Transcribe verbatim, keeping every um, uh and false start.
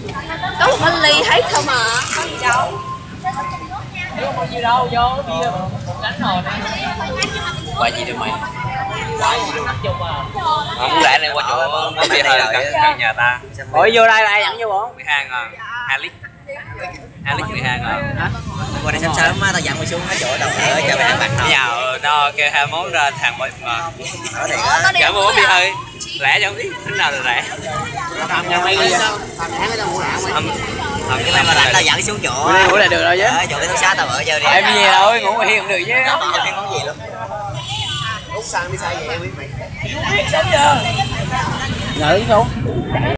Có một cái ly hết không à? Có gì đâu. Không có gì đâu, vô bia một gánh rồi này. Quay gì được mày? Quay gì được chung à. Không lẽ này qua chỗ có bia hơi rồi gần nhà ta. Ủa vô đây ai dẫn vô bọn? mười hai ngàn, hai lít. hai lít mười hai ngàn. Hả? Qua đây sớm sớm á tao dặn mày xuống cái chỗ đầu ở cho mày ăn bạc nào. Nhào nó kêu hai món ra thằng bơi mà. Ở đây á. Cả mua bia hơi. Rẻ chẳng biết thế nào là rẻ. Thằng nhà mày đi sao? Thằng hãng cái tao mua hãng mày. Thằng cái mày mà làm tao dẫn xuống chỗ. Bữa nay ngủ là được rồi chứ. Ở chỗ cái tao xá tao ở chơi đi. Em gì đâu, ngủ mà hiền được chứ. Không biết món gì luôn. Út sang đi sai vậy em biết mày. Biết sớm giờ. Ngợi xuống.